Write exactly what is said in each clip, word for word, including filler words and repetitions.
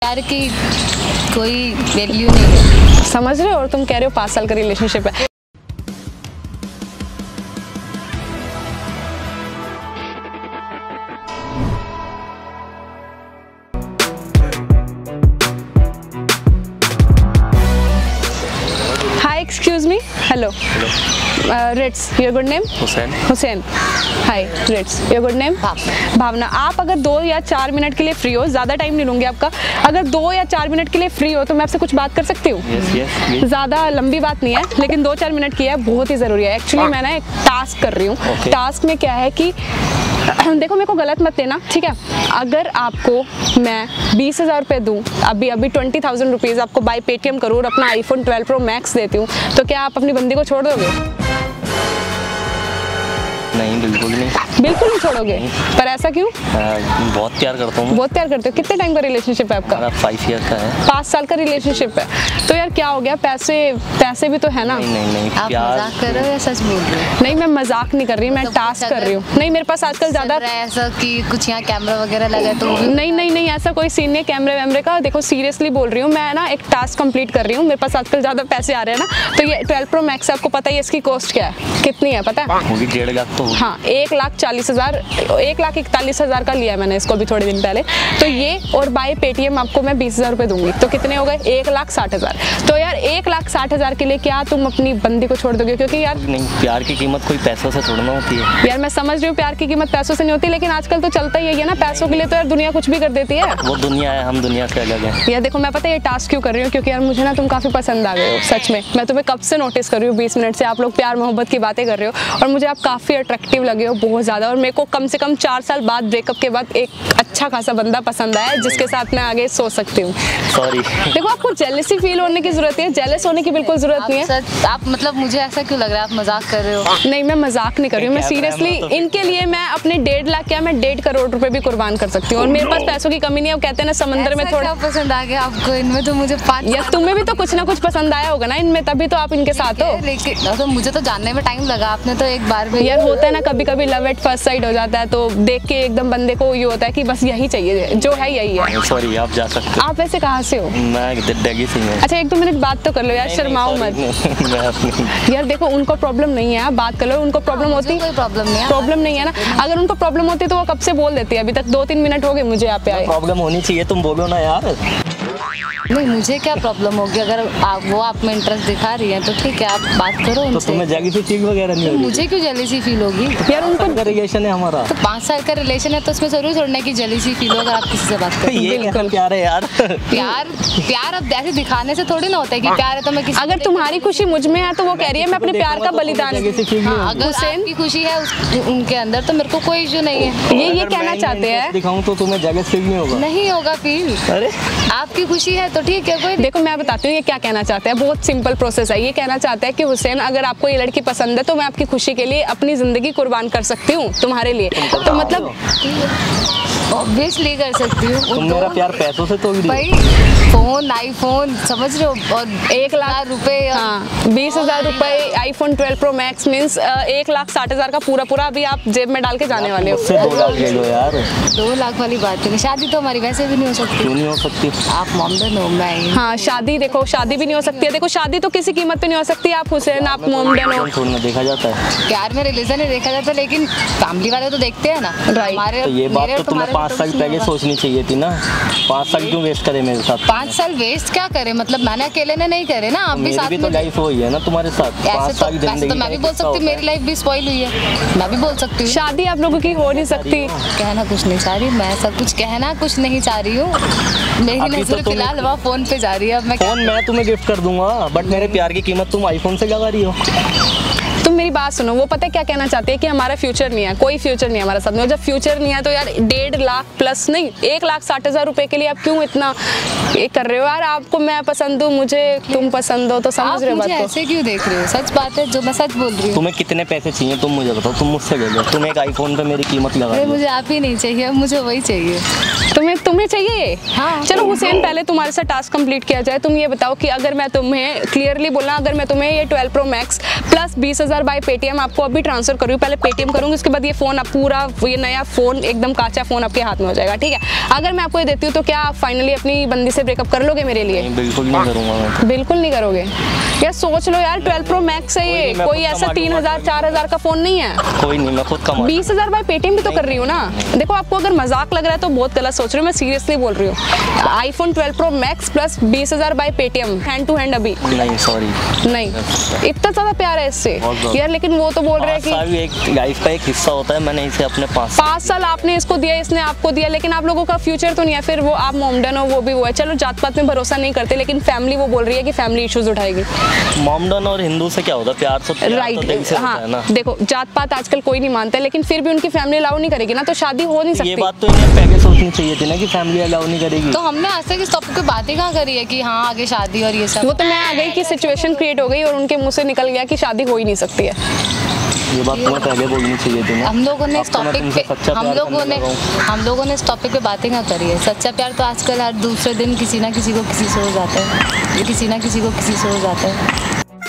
प्यार की कोई वैल्यू नहीं है, समझ रहे हो? और तुम कह रहे हो पाँच साल का रिलेशनशिप है। Hi, excuse me. Hello. Hello. Uh, Rits, your good name? Hussain. Hussain. Hi, Rits, your good name? भावना। भावना। आप अगर दो या चार मिनट के लिए फ्री हो, ज़्यादा टाइम नहीं लूँगी आपका, अगर दो या चार मिनट के लिए फ्री हो तो मैं आपसे कुछ बात कर सकती हूँ? yes, yes, ज़्यादा लंबी बात नहीं है, लेकिन दो चार मिनट की है, बहुत ही ज़रूरी है। एक्चुअली मैं ना एक टास्क कर रही हूँ। okay. टास्क में क्या है कि देखो, मेरे को गलत मत लेना, ठीक है? अगर आपको मैं बीस हज़ार रुपये दूँ, अभी अभी ट्वेंटी थाउजेंड रुपीज़ आपको बाय पेटीएम करूँ और अपना आईफोन ट्वेल्व प्रो मैक्स देती हूँ, तो क्या आप अपनी बंदी को छोड़ दोगे? नहीं, बिल्कुल नहीं। बिल्कुल नहीं छोड़ोगे? पर ऐसा क्यों? आ, बहुत प्यार करता हूँ। बहुत प्यार करते हो? कितने टाइम का रिलेशनशिप है आपका? फाइव ईयर का है। पाँच साल का रिलेशनशिप है, तो यार क्या हो गया? पैसे पैसे भी तो है ना? नहीं नहीं नहीं, आप प्यार। मजाक कर रहे हो या सच बोल रहे हो? नहीं, मैं मजाक नहीं कर रही, मैं टास्क कर रही हूँ। नहीं, मेरे पास आजकल ज़्यादा ऐसा कि कुछ यहाँ कैमरा वगैरह लगा है तो नहीं नहीं नहीं ऐसा कोई सीन नहीं है कैमरे वैमरे का। देखो, सीरियसली बोल रही हूँ, मैं ना एक टास्क कंप्लीट कर रही हूँ, मेरे पास आजकल ज़्यादा पैसे आ रहे हैं ना, तो ये ट्वेल्व प्रो मैक्स आपको पता है इसकी कॉस्ट क्या है? कितनी है पता है? होगी डेढ़ लाख तो। हाँ, एक लाख चालीस हज़ार एक लाख इकतालीस हज़ार का लिया है मैंने इसको अभी थोड़े दिन पहले। तो ये और बाय पेटीएम आपको मैं बीस हज़ार रुपये दूंगी, तो कितने हो गए? एक लाख साठ हज़ार। तो यार एक लाख साठ हज़ार के लिए क्या तुम अपनी बंदी को छोड़ दोगे? क्योंकि यार नहीं, प्यार की कीमत कोई पैसों से थोड़ा ना होती है। यार मैं समझ रही हूँ प्यार की कीमत पैसों से नहीं होती, लेकिन आजकल तो चलता ही है ना, पैसों के लिए तो यार दुनिया कुछ भी कर देती है। वो दुनिया है, हम दुनिया से अलग है। यार देखो, मैं पता है ये टास्क क्यों कर रही हूँ, क्योंकि यार मुझे ना तुम काफ़ी पसंद आ गए हो, सच में। मैं तुम्हें कब से नोटिस कर रही हूँ, बीस मिनट से आप लोग प्यार मोहब्बत की बातें कर रहे हो, और मुझे आप काफ़ी अट्रैक्टिव लगे हो, बहुत ज़्यादा। और मेरे को कम से कम चार साल बाद ब्रेकअप के बाद एक अच्छा खासा बंदा पसंद आया जिसके साथ मैं आगे सोच सकती हूँ। सॉरी। देखो, आपको जेलसी फील होने की जरूरत है, जेलस होने की बिल्कुल जरूरत नहीं है। सच आप मतलब मुझे ऐसा क्यों लग रहा है आप मजाक कर रहे हो? नहीं, मैं मजाक नहीं कर रही हूँ, मैं सीरियसली इनके लिए मैं अपने डेढ़ लाख क्या मैं डेढ़ करोड़ रुपए भी कुर्बान कर सकती हूँ, और मेरे पास पैसों की कमी नहीं है। वो कहते हैं ना, समंदर में थोड़ा पसंद आ गया आपको इनमें, तो मुझे पाँच यार तुम्हें भी तो कुछ ना कुछ पसंद आया होगा ना इनमें, तभी तो आप इनके साथ हो। लेकिन तो मुझे तो जानने में टाइम लगा, आपने तो एक बार में। यार होता है ना, कभी कभी लव एट फर्स्ट साइट हो जाता है, तो देख के एकदम बंदे को ये होता है कि बस यही चाहिए, जो है यही है। सॉरी, आप जा सकते हो। आप वैसे कहाँ से हो? मैं दिल्ली से हूँ। अच्छा, एक दो मिनट बात तो कर लो यार, शर्माओ मत। यार देखो, उनको प्रॉब्लम नहीं है, आप बात कर लो। उनको प्रॉब्लम होती, कोई प्रॉब्लम नहीं है, प्रॉब्लम नहीं है ना। अगर उनको प्रॉब्लम होती तो वो कब से बोल देती है, अभी तक दो तीन मिनट हो गए मुझे यहाँ पे आए। प्रॉब्लम होनी चाहिए, तुम बोलो ना यार। नहीं, मुझे क्या प्रॉब्लम होगी? अगर आप वो आप में इंटरेस्ट दिखा रही हैं तो ठीक है, आप बात करो उनसे। तो तुम्हें जेलसी फील वगैरह नहीं होगी? मुझे क्यों जेलसी फील होगी? यार उनको रिलेशन है हमारा, तो पाँच साल का रिलेशन है, तो उसमें जरूर छोड़ने की जेलसी फील हो अगर आप किसी से बात करें। ये बिल्कुल प्यार है यार। प्यार प्यार अब ऐसे दिखाने से थोड़ी ना होता है कि प्यार है तो मैं किसी। अगर तुम्हारी खुशी मुझ में है तो वो कह रही है मैं अपने प्यार का बलिदान। हाँ, अगर आपकी खुशी है उनके अंदर तो मेरे को कोई इशू नहीं है। ये ये कहना चाहते हैं दिखाऊं तो तुम्हें जगह फील नहीं होगा? नहीं होगा फील। अरे आपकी खुशी है तो ठीक है, कोई। देखो, मैं बताती हूँ ये क्या कहना चाहते हैं, बहुत सिंपल प्रोसेस है। ये कहना चाहते हैं कि हुसैन, अगर आपको ये लड़की पसंद है तो मैं आपकी खुशी के लिए अपनी जिंदगी कुर्बान कर सकती हूँ तुम्हारे लिए। तो मतलब ऑब्वियसली कर सकती हूँ। तुम मेरा प्यार पैसों से तोड़ भाई, फोन आईफोन समझ रहे हो, और एक लाख रुपए, हाँ बीस हजार रुपए iPhone twelve pro max means एक लाख साठ हजार का पूरा पूरा अभी आप जेब में डाल के जाने वाले हो। दो लाख ले लो यार। दो लाख वाली बात है, शादी तो हमारी वैसे भी नहीं हो सकती। क्यों नहीं हो सकती? आप मोमडन हो, मैं। हाँ, शादी देखो, शादी भी नहीं हो सकती है। देखो, शादी तो किसी कीमत पे नहीं हो सकती। आप हुसैन, आप मोमडन हो। थोड़ा देखा जाता है प्यार में, रिलीजन नहीं देखा जाता, लेकिन फैमिली वाले तो देखते हैं ना। हमारे तो ये बात तो तुम्हें पाँच साल पहले सोचनी चाहिए थी ना। पाँच साल क्यों वेस्ट करे मेरे साथ? पाँच साल वेस्ट क्या करे? मतलब मैंने अकेले ने नहीं करे ना, आप भी साथ में। तो लाइफ हुई है ना तुम्हारे साथ। ऐसे तो, ऐसे तो मैं भी बोल सकती हूँ, मेरी लाइफ भी स्पॉइल हुई है, मैं भी बोल सकती हूँ। शादी आप लोगों की हो नहीं सकती। कहना कुछ नहीं चाह रही मैं, सब कुछ कहना कुछ नहीं चाह रही हूँ। मेरी नजर फिलहाल वहाँ फोन पे जा रही है। अब मैं फोन मैं तुम्हें गिफ्ट कर दूंगा, बट मेरे प्यार की कीमत तुम आईफोन से लगा रही हो। तुम मेरी बात सुनो, वो पता है क्या कहना चाहते हैं कि हमारा फ्यूचर नहीं है, कोई फ्यूचर नहीं है हमारे साथ में। जब फ्यूचर नहीं है तो यार डेढ़ लाख प्लस नहीं, एक लाख साठ हजार रुपए के लिए आप क्यों इतना ये कर रहे हो यार? आपको मैं पसंद हूँ, मुझे तुम पसंद हो, तो समझ रहे हो बात को? ऐसे क्यों देख रहे हो? सच बात है, जो मैं सच बोल रही हूँ। तुम्हें कितने पैसे चाहिए तुम मुझे बताओ, तुम मुझसे ले लो। तुम एक आईफोन पे मेरी कीमत लगा दो। मुझे आप ही नहीं चाहिए, मुझे वही चाहिए। तुम्हें तुम्हें चाहिए? हाँ। चलो हुसैन, पहले तुम्हारे साथ टास्क कंप्लीट किया जाए। तुम ये बताओ कि अगर मैं तुम्हें क्लियरली बोलना, अगर मैं तुम्हें ये ट्वेल्व प्रो मैक्स प्लस बीस हजार हज़ार बाई पेटीएम आपको अभी ट्रांसफर करूँ, पहले पेटीएम करूँगी, उसके बाद ये फोन आप पूरा ये नया फोन एकदम काचा फोन आपके हाथ में हो जाएगा, ठीक है। अगर मैं आपको ये देती हूँ तो क्या आप फाइनली अपनी बंदी से ब्रेकअप कर लोगे मेरे लिए? नहीं, बिल्कुल नहीं करूँगा मैं। बिल्कुल नहीं करोगे यार, सोच लो यार, ट्वेल्व प्रो मैक्स है ये, कोई ऐसा तीन हजार चार हजार का फोन नहीं है। कोई नहीं, मैं खुद कमा। बीस हजार बाई पेटीएम भी तो कर रही हूँ ना। देखो आपको अगर मजाक लग रहा है तो बहुत गलत सोच रही हूँ, मैं सीरियसली बोल रही हूँ। IPhone twelve pro max plus बीस हजार by Paytm, hand to hand अभी। नहीं सॉरी, नहीं, इतना ज्यादा प्यार है इससे यार, लेकिन वो तो बोल रहे हैं कि एक लाइफ का एक हिस्सा होता है, मैंने इसे अपने पास पाँच साल आपने इसको दिया, इसने आपको दिया, लेकिन आप लोगों का फ्यूचर तो नहीं है। फिर वो आप मोमडन हो, वो भी वो है, चलो जात पात में भरोसा नहीं करते, लेकिन फैमिली वो बोल रही है कि फैमिली इश्यूज उठाएगी। मोमडन और हिंदू से क्या होता है? प्यार तो राइट, हाँ देखो जात पात आजकल कोई नहीं मानता है, लेकिन फिर भी उनकी फैमिली अलाउ नहीं करेगी ना, तो शादी हो नहीं सकती। ये बात तो इन्हें पहले सोचनी चाहिए थी ना कि फैमिली अलाउ नहीं करेगी। तो हमने आज तक इस टॉपिक पे बातें कहाँ करी है कि हाँ आगे शादी और ये सब। वो तो मैं आ गई कि सिचुएशन क्रिएट हो गई और उनके मुंह से निकल गया कि शादी हो ही नहीं सकती है। ये बात तुम्हें पहले बोलनी चाहिए थी ना। हम लोगों ने इस टॉपिक पे हम लोगों ने हम लोगों ने इस टॉपिक पे बातें क्या करी है। सच्चा प्यार तो आजकल हर दूसरे दिन किसी ना किसी को किसी से हो जाता है, किसी ना किसी को किसी से हो जाता है।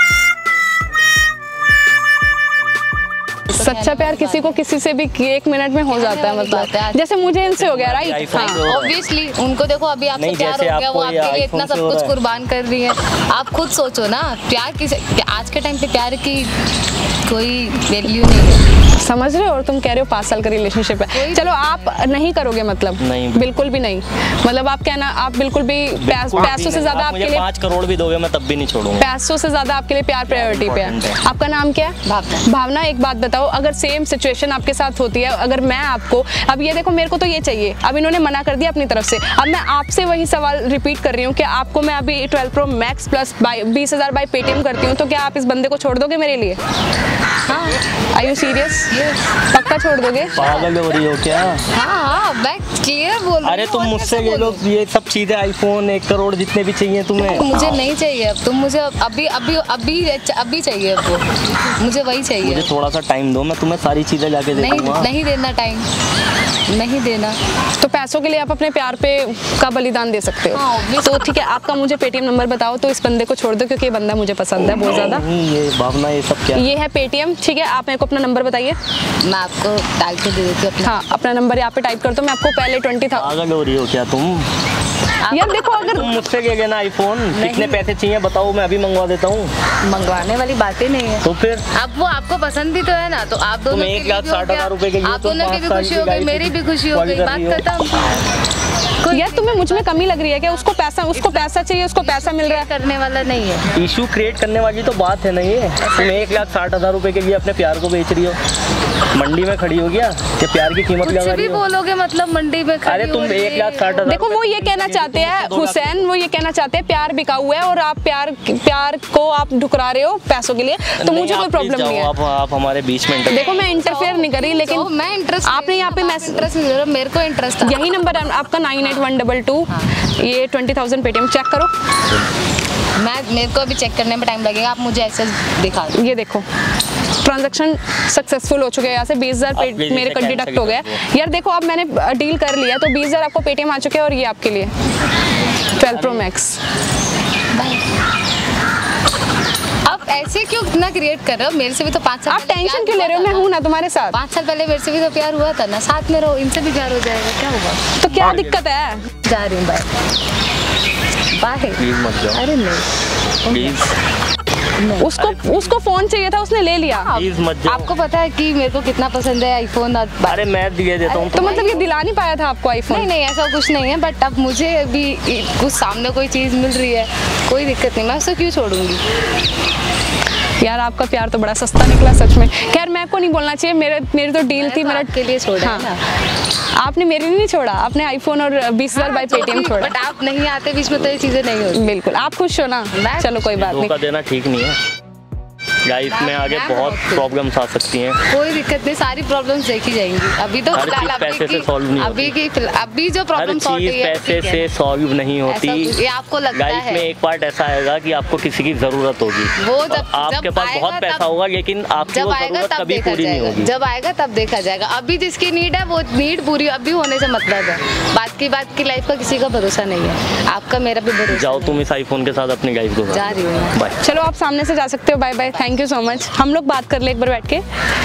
सच्चा प्यार किसी को किसी से भी एक मिनट में हो जाता है, मतलब जैसे मुझे इनसे हो गया, राइट। ऑब्वियसली उनको देखो अभी आपसे प्यार हो गया, वो आपके लिए इतना सब कुछ कुर्बान कर रही है। आप खुद सोचो ना, प्यार किसी, आज के टाइम पे प्यार की कोई वैल्यू नहीं है, समझ रहे हो? और तुम कह रहे हो पाँच साल का रिलेशनशिप है, चलो आप नहीं करोगे, मतलब नहीं, बिल्कुल भी नहीं, मतलब आप कहना आप बिल्कुल भी पैसों से ज्यादा आपके लिए पाँच करोड़ भी दोगे मैं तब भी नहीं छोड़ूंगा। पैसों से ज्यादा आपके लिए प्यार प्रायोरिटी पे है। आपका नाम क्या है? भावना। भावना, एक बात बताओ, अगर सेम सिचुएशन आपके साथ होती है, अगर मैं आपको, अब ये देखो मेरे को तो ये चाहिए, अब इन्होंने मना कर दिया अपनी तरफ से, अब मैं आपसे वही सवाल रिपीट कर रही हूँ कि आपको मैं अभी ट्वेल्व प्रो मैक्स प्लस बीस हजार बाई पेटीएम करती हूँ, तो क्या आप इस बंदे को छोड़ दोगे मेरे लिए? हाँ, आर यू सीरियस? पक्का छोड़ दोगे? पागल हो रही हो क्या? हाँ हाँ मैं क्लियर बोल रही हूँ। अरे तुम मुझसे ये लोग ये सब चीजें, आईफोन एक करोड़ जितने भी चाहिए तुम्हें, मुझे नहीं चाहिए अब, तुम मुझे अभी अभी अभी अभी चाहिए, अब वो मुझे वही चाहिए। मुझे थोड़ा सा टाइम दो, मैं तुम्हें सारी चीजें जाके दे दूंगा। नहीं नहीं देना टाइम, नहीं देना। तो पैसों के लिए आप अपने प्यार पे का बलिदान दे सकते हो। हाँ, तो ठीक है, आपका मुझे पेटीएम नंबर बताओ, तो इस बंदे को छोड़ दो, क्योंकि ये बंदा मुझे पसंद है बहुत ज्यादा। ये भावना ये सब क्या? ये है पेटीएम, ठीक है। आप मेरे को अपना नंबर बताइए। मैं आपको टाइप कर दे देती हूँ। हाँ, अपना नंबर यहाँ पे टाइप कर दो, मैं आपको पहले ट्वेंटी था। पागल हो रही हो क्या तुम? यार देखो, अगर तुम मुझसे ले लेना आईफोन, कितने पैसे चाहिए बताओ, मैं अभी मंगवा देता हूँ। मंगवाने वाली बातें नहीं है। तो फिर अब वो आपको पसंद भी तो है ना, तो आप दोनों एक लाख साठ हजार रुपए के, आप दोनों की भी खुशी हो गई, मेरी भी खुशी हो गई, बात खत्म। यार तुम्हें मुझ में कमी लग रही है क्या? उसको पैसा उसको पैसा चाहिए, उसको पैसा मिल रहा है, करने वाला नहीं है। इशू क्रिएट करने वाली तो बात है ना ये। तुम एक लाख साठ हजार रुपए के लिए अपने प्यार को बेच रही हो, मंडी में खड़ी हो गया कि प्यार की कीमत लगा रही हो। बोलोगे मतलब मंडी में खड़ी। अरे तुम एक लाख साठ हजार, देखो वो ये कहना चाहते हैं हुसैन, वो ये कहना चाहते हैं प्यार बिकाऊ है और आप प्यार प्यार को आप ठुकरा रहे हो पैसों के लिए, तो मुझे कोई प्रॉब्लम नहीं है। आप, आप हमारे बीच में देखो मैं इंटरफेयर नहीं करी, लेकिन मैं इंटरेस्ट आपने यहाँ पे इंटरेस्ट मेरे को इंटरेस्ट, यही नंबर आपका nine eight one double two, ये ट्वेंटी थाउजेंड पेटीएम चेक करो। मैं मेरे को अभी चेक करने में टाइम लगेगा, आप मुझे ऐसे दिखा दो। ये देखो ट्रांजैक्शन सक्सेसफुल हो चुके हैं, यहाँ से बीस हजार मेरे को डिडक्ट हो गया। यार देखो अब मैंने डील कर लिया, तो बीस हजार आपको पेटीएम आ चुके हैं, और ये आपके लिए ट्वेल्व प्रो मैक्स। आप ऐसे क्यों इतना क्रिएट कर रहे हो? मेरे से भी तो पाँच साल आप टेंशन क्यों ले रहे हो? मैं हूँ ना तुम्हारे साथ। पाँच साल पहले मेरे से भी तो प्यार हुआ था ना, साथ में रहो, इनसे भी प्यार हो जाएगा, क्या होगा? तो क्या दिक्कत है? जा रही हूँ, बाय बाय। प्लीज मत जाओ। अरे नहीं प्लीज, उसको उसको फोन चाहिए था, उसने ले लिया। प्लीज मत जाओ। आपको पता है कि मेरे को कितना पसंद है आईफोन। अरे मैं दिए देता हूँ। तो मतलब ये दिला नहीं पाया था आपको आईफोन? नहीं नहीं ऐसा कुछ नहीं है, बट अब मुझे अभी कुछ सामने कोई चीज़ मिल रही है, कोई दिक्कत नहीं, मैं उसको क्यों छोड़ूंगी? यार आपका प्यार तो बड़ा सस्ता निकला सच में। खैर मेरे को नहीं बोलना चाहिए, मेरे मेरी तो डील थी, मेरा के लिए छोड़ा हाँ। है ना। आपने मेरे लिए नहीं छोड़ा, आपने आईफोन और बीस हजार बाई पेटीएम छोड़ा। बट आप नहीं आते बीच में तो ये चीजें नहीं होती। बिल्कुल आप खुश हो ना? चलो कोई बात नहीं। धोखा देना ठीक नहीं है, लाइफ में आगे बहुत प्रॉब्लम्स आ सकती हैं। कोई दिक्कत नहीं, सारी प्रॉब्लम्स देखी जाएंगी। अभी तो फिलहाल पैसे से सॉल्व नहीं अभी की अभी जो प्रॉब्लम सॉल्व है पैसे से सॉल्व नहीं होती। ये आपको लगता है? लाइफ में एक पार्ट ऐसा आएगा कि आपको किसी की जरूरत होगी, वो जब आपके पास बहुत पैसा होगा, लेकिन आपकी वो जरूरत कभी पूरी नहीं होगी। जब आएगा तब देखा जाएगा। अभी जिसकी नीड है वो नीड पूरी अभी होने से मतलब है, बात की बात की लाइफ का किसी का भरोसा नहीं है। आपका मेरा भी भरोसा। जाओ तुम इस आईफोन के साथ अपनी लाइफ को। जा रही हूँ, बाय। चलो आप सामने से जा सकते हो, bye bye, thank thank you so much. हम लोग बात कर ले एक बार बैठ के।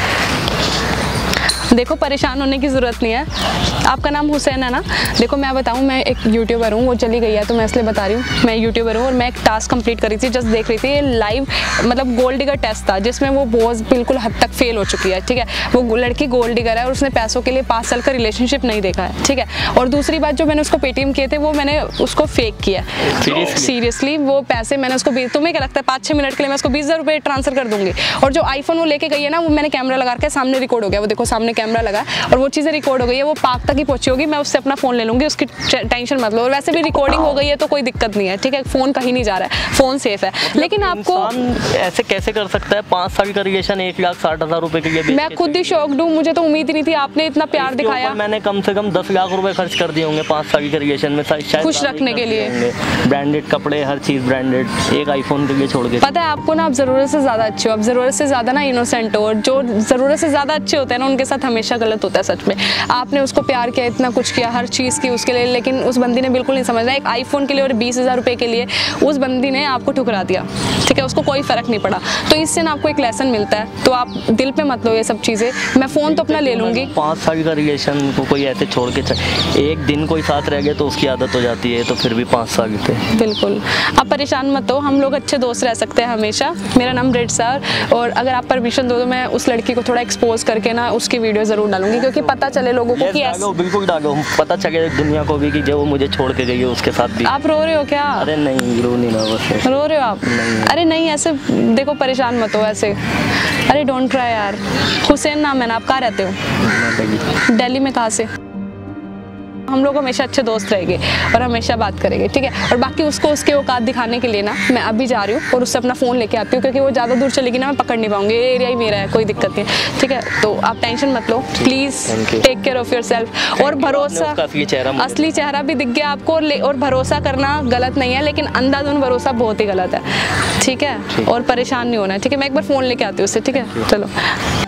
देखो परेशान होने की ज़रूरत नहीं है। आपका नाम हुसैन है ना? देखो मैं बताऊँ, मैं एक यूट्यूबर हूँ, वो चली गई है तो मैं इसलिए बता रही हूँ। मैं यूट्यूबर हूँ और मैं एक टास्क कंप्लीट कर रही थी, जस्ट देख रही थी। ये लाइव मतलब गोल्ड डिगर टेस्ट था जिसमें वो बहुत बिल्कुल हद तक फेल हो चुकी है, ठीक है। वो लड़की गोल्ड डिगर है और उसने पैसों के लिए पाँच साल का रिलेशनशिप नहीं देखा है, ठीक है। और दूसरी बात, जो मैंने उसको पेटीएम किए थे वो मैंने उसको फेक किया। सीरियसली वो पैसे मैंने उसको, तुम्हें क्या लगता है पाँच छः मिनट के लिए मैं उसको बीस हज़ार रुपये ट्रांसफर कर दूंगी? और जो आईफोन वो लेके गई है ना, वो मैंने कैमरा लगा के सामने रिकॉर्ड हो गया, वो देखो सामने कैमरा लगा और वो चीज़ें रिकॉर्ड हो गई है। वो पार्क तक ही पहुंची होगी, मैं उससे अपना फ़ोन ले लूँगी, उसकी टेंशन मत लो। और वैसे भी रिकॉर्डिंग हो गई है तो कोई दिक्कत नहीं है, ठीक है। फ़ोन कहीं नहीं जा रहा है, फ़ोन सेफ है। लेकिन आपको ऐसे कैसे कर सकता है? पाँच साल का रिलेशन एक लाख साठ हज़ार रुपये के लिए? मैं खुद ही शॉक्ड हूँ, मुझे तो उम्मीद ही नहीं थी। आपने इतना प्यार दिखाया। मैंने कम से कम दस लाख रुपए खर्च कर दिए होंगे पाँच साल के रिलेशन में, शायद खुश रखने के लिए। ब्रांडेड कपड़े, हर चीज़ ब्रांडेड, एक आईफोन के लिए छोड़ के। पता है आपको ना, आप ज़रूरत से ज़्यादा अच्छे हो, आप ज़रूरत से ज़्यादा ना इनोसेंट हो। और जो ज़रूरत से ज़्यादा अच्छे होते हैं ना, उनके साथ हमेशा गलत होता है। सच में आपने उसको प्यार किया, इतना कुछ किया, हर चीज़ की उसके लिए, लेकिन उस बंदी ने बिल्कुल नहीं समझा। एक आईफोन के लिए और बीस हज़ार रुपये के लिए उस बंदी ने आपको ठुकरा दिया, ठीक है। उसको कोई फ़र्क नहीं पड़ा। तो इससे ना आपको एक लेसन मिलता है, तो आप दिल पे मत लो ये सब चीज़ें। मैं फ़ोन तो अपना ले लूँगी। पाँच साल का रिलेशन को कोई ऐसे छोड़ के एक दिन कोई साथ रह गया तो उसकी आदत हो जाती है, तो फिर भी पाँच साल पे। बिल्कुल आप परेशान मत हो, हम लोग अच्छे दोस्त रह सकते हैं हमेशा। मेरा नाम रिट्स है और अगर आप परमिशन दो तो मैं उस लड़की को थोड़ा एक्सपोज करके ना उसकी वीडियो ज़रूर डालूंगी, क्योंकि पता चले लोगों को कि डालो, बिल्कुल डालो, पता चले दुनिया को भी कि जो वो मुझे छोड़ के गई है उसके साथ भी। आप रो रहे हो क्या? अरे नहीं, रो नहीं रहा, बस रो रहे हो आप? नहीं। अरे नहीं, ऐसे देखो परेशान मत हो ऐसे। अरे डोंट ट्राई यार। हुसैन नाम है ना? आप कहाँ रहते हो? दिल्ली में। कहाँ से? हम लोग हमेशा अच्छे दोस्त रहेंगे और हमेशा बात करेंगे, ठीक है। और बाकी उसको उसके औकात दिखाने के लिए ना मैं अभी जा रही हूँ और उससे अपना फ़ोन लेके आती हूँ, क्योंकि वो ज़्यादा दूर चलेगी ना, मैं पकड़ नहीं पाऊंगी। ये एरिया ही मेरा है, कोई दिक्कत नहीं, ठीक है। तो आप टेंशन मत लो, please take care of yourself. और भरोसा, असली चेहरा भी दिख गया आपको। और भरोसा करना गलत नहीं है, लेकिन अंधाधुन भरोसा बहुत ही गलत है, ठीक है। और परेशान नहीं होना है, ठीक है। मैं एक बार फ़ोन लेके आती हूँ उससे, ठीक है। चलो।